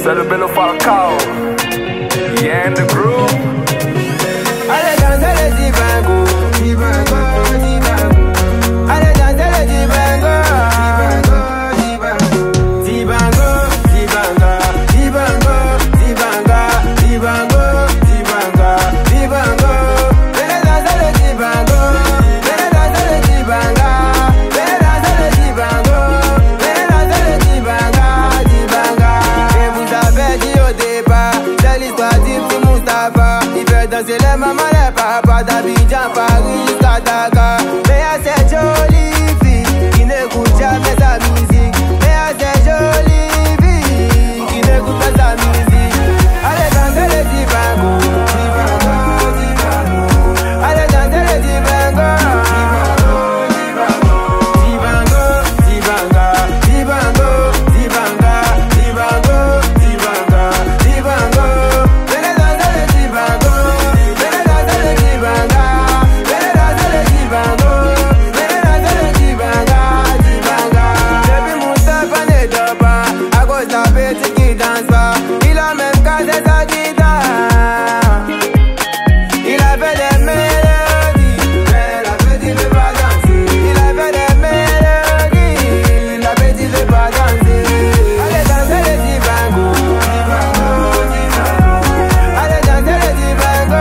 C'est le Bello Falcao. Yeah, in the groove. Allez danser le dibango, dibango, dibango. Allez danser le dibango, dibango, dibango, dibango, dibango, dibango, dibango, dibango, dibango. Venez danser le dibango, venez danser le dibango, venez danser le dibango, venez danser le dibango, dibango. Et vous avez dit au départ, c'est l'histoire du petit Moustapha. Il veut danser les mamans, les papas d'Abidjan, Paris jusqu'à Dakar. Mais à cette jolie fille qui n'écoute jamais sa musique. Mais à cette jolie fille qui n'écoute pas sa musique. Allez danser le dibango, dibango, dibango. Allez danser le dibango, dibango, dibango, dibango, dibango, dibango, dibango, dibango. Venez danser le dibango, venez danser le dibango, venez danser le dibango, venez danser le dibango, dibango. Depuis Moustapha ne dort pas à cause d'un petit qui danse pas. Il a même cassé sa guitare. Il avait des mélodies, mais la petite veut pas danser. Il avait des mélodies, la petite veut pas danser. Allez danser le dibango, dibango, dibango. Allez danser le dibango,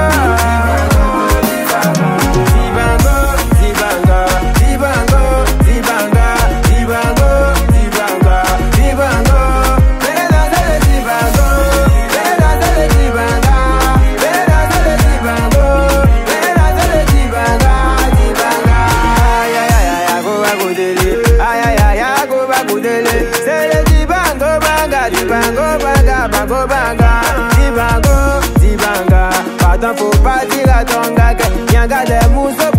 dibango, dibango, dibango, dibango, dibango, dibango, dibango. Venez danser le dibango, venez danser le dibango, venez danser le dibango, venez danser le dibango, dibango. Aïe aïe aïe aïe, go bago dele. Aïe aïe aïe aïe, go bago dele. C'est le dibango banga, dibango banga, bango banga, dibango, dibanga. Pardon, faut pas dire à ton gars que y'a des mousses.